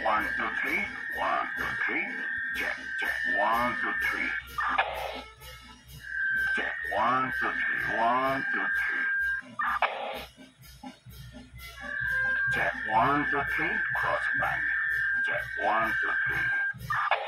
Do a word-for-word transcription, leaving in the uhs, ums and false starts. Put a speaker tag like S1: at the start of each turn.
S1: One, two, three. One, two, three. Check, check. One, two, three. Check. One, two, three. One, two, three. Check. One, two, three. Cross bank. Check. One, two, three.